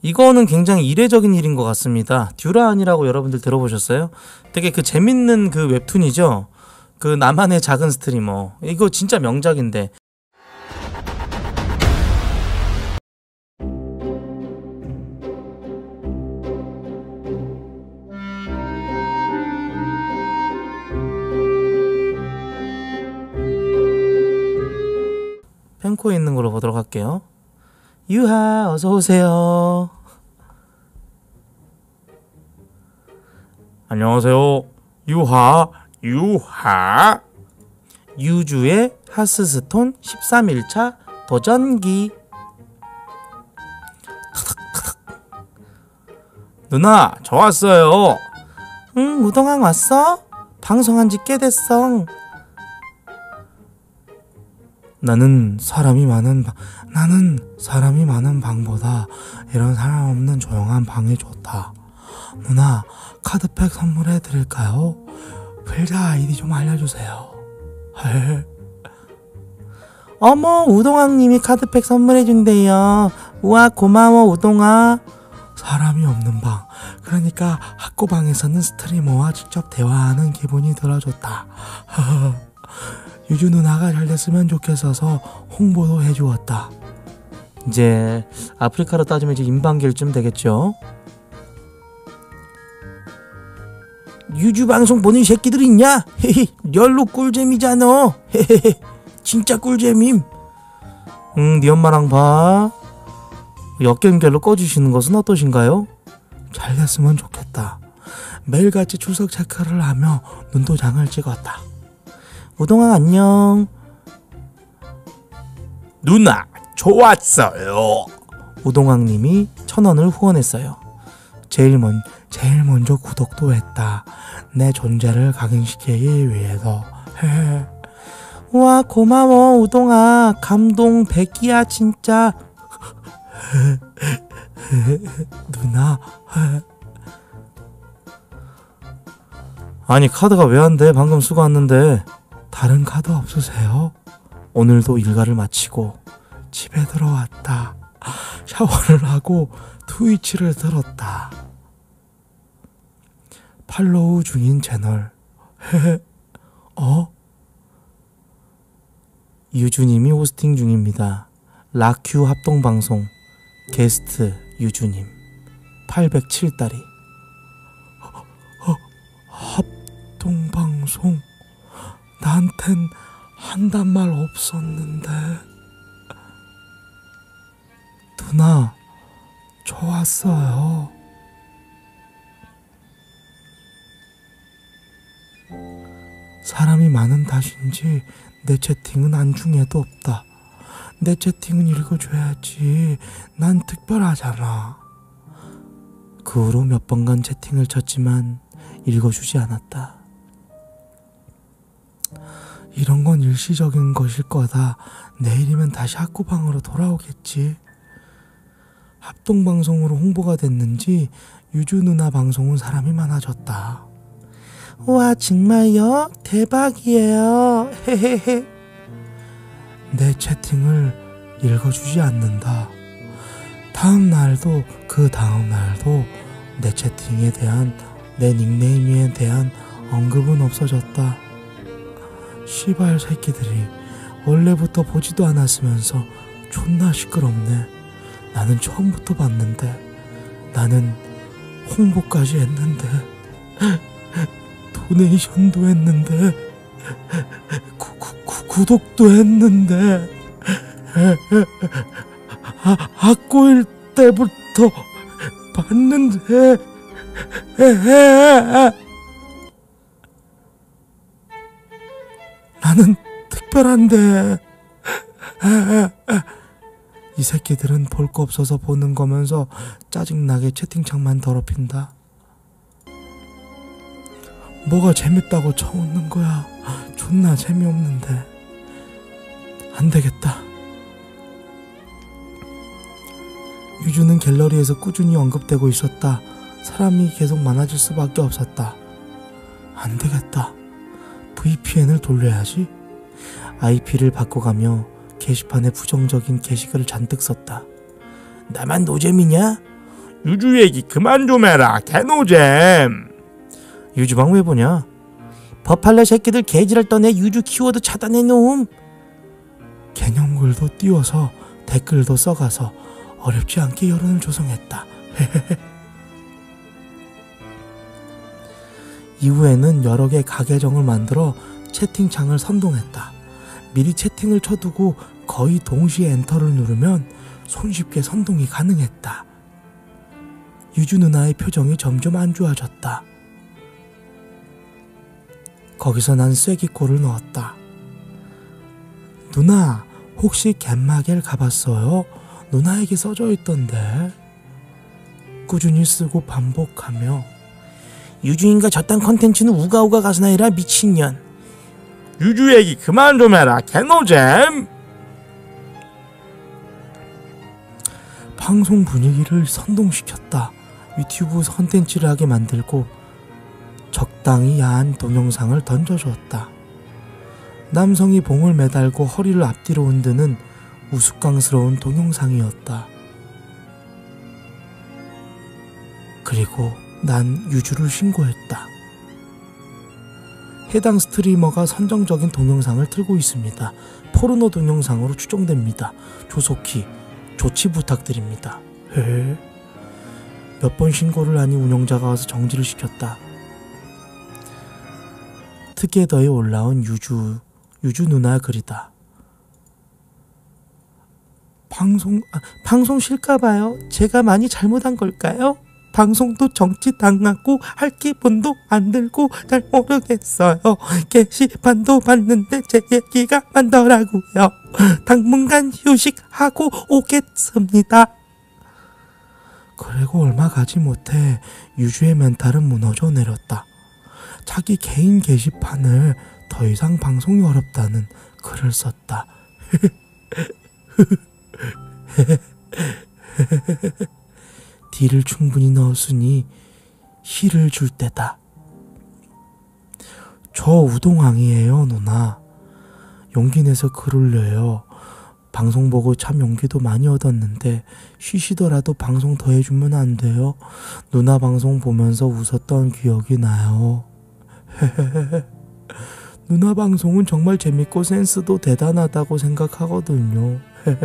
이거는 굉장히 이례적인 일인 것 같습니다. 듀란이라고 여러분들 들어보셨어요? 되게 그 재밌는 그 웹툰이죠. 그 나만의 작은 스트리머. 이거 진짜 명작인데. 펜코에 있는 걸로 보도록 할게요. 유하 어서오세요. 안녕하세요. 유하 유주의 하스스톤 13일차 도전기. 누나 저 왔어요. 응, 우동왕 왔어? 방송한 지 꽤 됐어. 나는 사람이 많은 방보다 이런 사람 없는 조용한 방이 좋다. 누나 카드팩 선물해 드릴까요? 필자 아이디 좀 알려주세요. 어머, 우동왕님이 카드팩 선물해 준대요. 우와, 고마워 우동아. 사람이 없는 방, 그러니까 학고방에서는 스트리머와 직접 대화하는 기분이 들어줬다. 유주 누나가 잘 됐으면 좋겠어서 홍보도 해주었다. 이제 아프리카로 따지면 이제 임방길쯤 되겠죠. 유주 방송 보는 새끼들 있냐? 열로 꿀잼이잖아. 진짜 꿀잼임. 네 엄마랑 봐. 역겜결로 꺼주시는 것은 어떠신가요? 잘 됐으면 좋겠다. 매일같이 출석 체크를 하며 눈도장을 찍었다. 우동아 안녕. 누나 좋았어요. 우동왕님이 1000원을 후원했어요. 제일 먼저 구독도 했다. 내 존재를 각인시키기 위해서. 우와 고마워 우동아. 감동 100이야 진짜. 누나. 아니 카드가 왜 안 돼? 방금 쓰고 왔는데. 다른 카드 없으세요? 오늘도 일과를 마치고 집에 들어왔다. 샤워를 하고 트위치를 들었다. 팔로우 중인 채널. 유주님이 호스팅 중입니다. 라큐 합동방송 게스트 유주님 807다리. 합동방송? 나한텐 한단 말 없었는데. 누나 좋았어요. 사람이 많은 탓인지 내 채팅은 안중에도 없다. 내 채팅은 읽어줘야지. 난 특별하잖아. 그 후로 몇 번간 채팅을 쳤지만 읽어주지 않았다. 이런 건 일시적인 것일 거다. 내일이면 다시 학구방으로 돌아오겠지. 합동방송으로 홍보가 됐는지 유주 누나 방송은 사람이 많아졌다. 우와 정말요? 대박이에요. 헤헤헤. 내 채팅을 읽어주지 않는다. 다음 날도 그 다음 날도 내 채팅에 대한, 내 닉네임에 대한 언급은 없어졌다. 시발 새끼들이 원래부터 보지도 않았으면서 존나 시끄럽네. 나는 처음부터 봤는데, 나는 홍보까지 했는데, 도네이션도 했는데, 구독도 했는데, 학고일 때부터 봤는데, 나는 특별한데. 이 새끼들은 볼 거 없어서 보는 거면서 짜증나게 채팅창만 더럽힌다. 뭐가 재밌다고 쳐웃는 거야. 존나 재미없는데. 안 되겠다. 유주는 갤러리에서 꾸준히 언급되고 있었다. 사람이 계속 많아질 수밖에 없었다. 안 되겠다. VPN을 돌려야지. IP를 바꿔가며 게시판에 부정적인 게시글을 잔뜩 썼다. 나만 노잼이냐? 유주 얘기 그만 좀 해라. 개노잼. 유주방 왜 보냐? 버팔레 새끼들 개지랄 떠내 유주 키워드 차단해 놓음. 개념글도 띄워서 댓글도 써가서 어렵지 않게 여론을 조성했다. 이후에는 여러 개 가계정을 만들어 채팅창을 선동했다. 미리 채팅을 쳐두고 거의 동시에 엔터를 누르면 손쉽게 선동이 가능했다. 유주 누나의 표정이 점점 안 좋아졌다. 거기서 난 쐐기골을 넣었다. 누나, 혹시 갯마겔 가봤어요? 누나에게 써져 있던데. 꾸준히 쓰고 반복하며 유주인가 저딴 컨텐츠는 우가우가 가스나이라 미친년. 유주 얘기 그만 좀 해라. 개노잼. 방송 분위기를 선동시켰다. 유튜브 컨텐츠를 하게 만들고 적당히 야한 동영상을 던져주었다. 남성이 봉을 매달고 허리를 앞뒤로 흔드는 우스꽝스러운 동영상이었다. 그리고 난 유주를 신고했다. 해당 스트리머가 선정적인 동영상을 틀고 있습니다. 포르노 동영상으로 추정됩니다. 조속히 조치 부탁드립니다. 몇 번 신고를 하니 운영자가 와서 정지를 시켰다. 투게더에 올라온 유주 누나 글이다. 방송 싫까봐요. 제가 많이 잘못한 걸까요? 방송도 정치 당하고 할 기분도 안 들고 잘 모르겠어요. 게시판도 봤는데 제 얘기가 많더라고요. 당분간 휴식하고 오겠습니다. 그리고 얼마 가지 못해 유주의 멘탈은 무너져 내렸다. 자기 개인 게시판을 더 이상 방송이 어렵다는 글을 썼다. D를 충분히 넣었으니 H를 줄 때다. 저 우동왕이에요, 누나. 용기 내서 글 올려요. 방송 보고 참 용기도 많이 얻었는데 쉬시더라도 방송 더 해주면 안 돼요? 누나 방송 보면서 웃었던 기억이 나요. 누나 방송은 정말 재밌고 센스도 대단하다고 생각하거든요.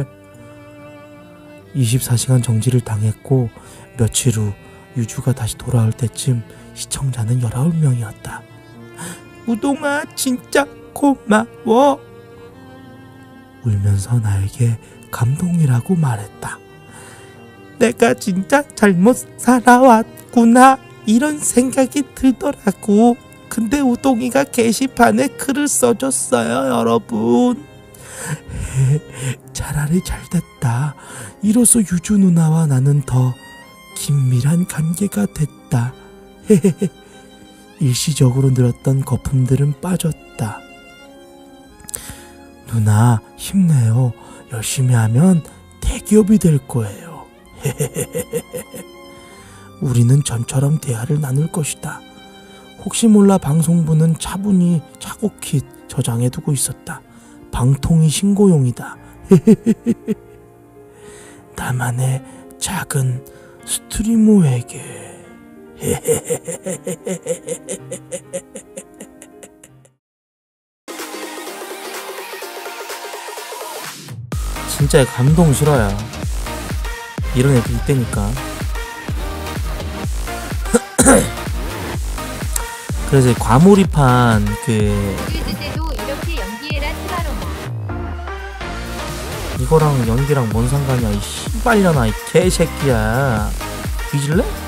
24시간 정지를 당했고 며칠 후 유주가 다시 돌아올 때쯤 시청자는 19명이었다. 우동아 진짜 고마워. 울면서 나에게 감동이라고 말했다. 내가 진짜 잘못 살아왔구나 이런 생각이 들더라고. 근데 우동이가 게시판에 글을 써줬어요, 여러분. 차라리 잘됐다. 이로써 유주 누나와 나는 더 긴밀한 관계가 됐다. 일시적으로 늘었던 거품들은 빠졌다. 누나 힘내요. 열심히 하면 대기업이 될 거예요. 우리는 전처럼 대화를 나눌 것이다. 혹시 몰라 방송부는 차곡히 저장해두고 있었다. 방통위 신고용이다. 나만의 작은 스트리머에게. 진짜 감동 실화야. 이런 애들 있다니까. 그래서 과몰입한 때도 이렇게 연기해라 트바로마. 이거랑 연기랑 뭔 상관이야 이 씨발년아 이 개새끼야. 뒤질래?